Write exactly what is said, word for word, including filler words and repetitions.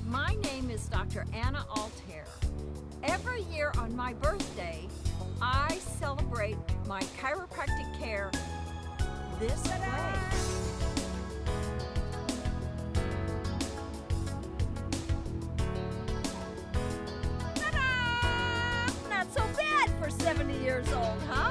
My name is Doctor Anna Altair. Every year on my birthday, I celebrate my chiropractic care this way. Ta-da! Not so bad for seventy years old, huh?